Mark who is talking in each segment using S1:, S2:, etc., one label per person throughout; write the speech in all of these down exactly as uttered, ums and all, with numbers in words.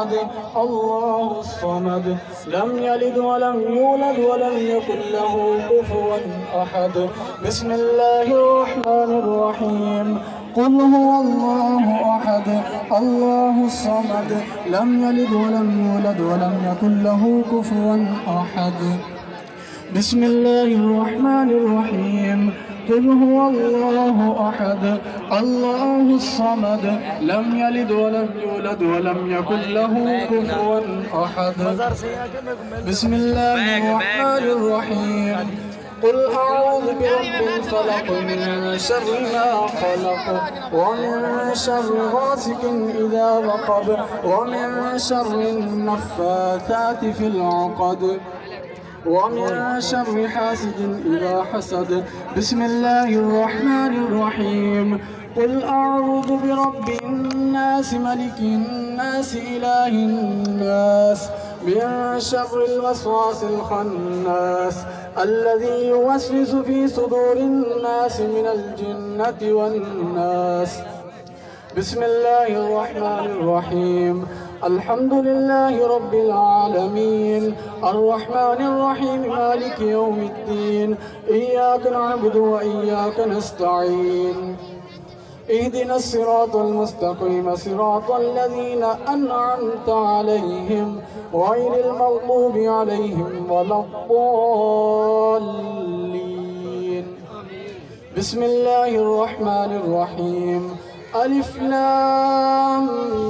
S1: أحد الله الصمد لم يلد ولم يولد ولم يكن له كفوا أحد. بسم الله الرحمن الرحيم. قل هو الله أحد الله الصمد لم يلد ولم يولد ولم يكن له كفوا أحد. بسم الله الرحمن الرحيم. قل هو الله أحد الله الصمد لم يلد ولم يولد ولم يكن له كفوا أحد. بسم الله الرحمن الرحيم. قل أعوذ برب الفلق من شر ما خلق ومن شر غاسق إذا وقب ومن شر النفاثات في العقد ومن شر حاسد إذا حسد. بسم الله الرحمن الرحيم. قل أعوذ برب الناس ملك الناس إله الناس من شر الوسواس الخناس الذي يوسوس في صدور الناس من الجنة والناس. بسم الله الرحمن الرحيم. الحمد لله رب العالمين الرحمن الرحيم مالك يوم الدين إياك نعبد وإياك نستعين اهدنا الصراط المستقيم صراط الذين أنعمت عليهم غير المغضوب عليهم ولا الضالين. بسم الله الرحمن الرحيم. ألف لام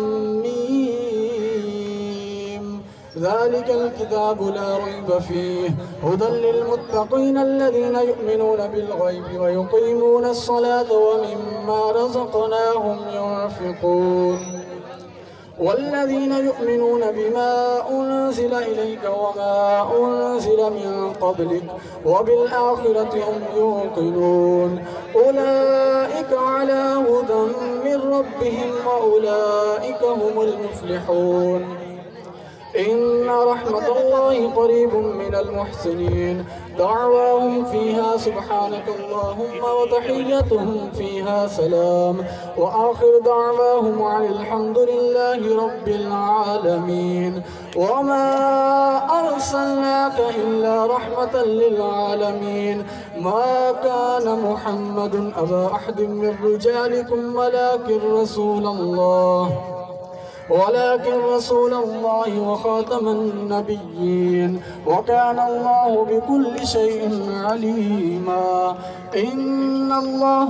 S1: ميم ذلك الكتاب لا ريب فيه هدى للمتقين الذين يؤمنون بالغيب ويقيمون الصلاة ومما رزقناهم ينفقون والذين يؤمنون بما أنزل إليك وما أنزل من قبلك وبالآخرة هم يوقنون أولئك على هدى من ربهم وأولئك هم المفلحون. إن رحمة الله قريب من المحسنين دعواهم فيها سبحانك اللهم وتحيتهم فيها سلام وآخر دعواهم عن الحمد لله رب العالمين. وما أرسلناك إلا رحمة للعالمين. ما كان محمد أبا أحد من رجالكم ولكن رسول الله ولكن رسول الله وخاتم النبيين وكان الله بكل شيء عليما. إن الله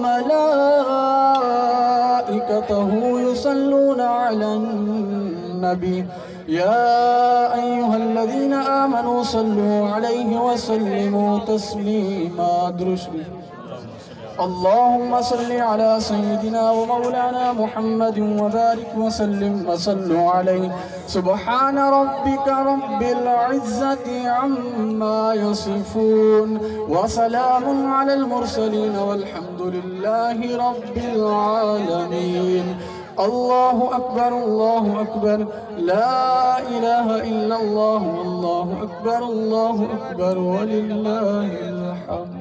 S1: وملائكته يصلون على النبي يا أيها الذين آمنوا صلوا عليه وسلموا تسليما. اللهم صل على سيدنا ومولانا محمد وبارك وسلم وصلوا عليه. سبحان ربك رب العزة عما يصفون وسلام على المرسلين والحمد لله رب العالمين. الله أكبر الله أكبر لا إله إلا الله والله أكبر الله أكبر ولله الحمد.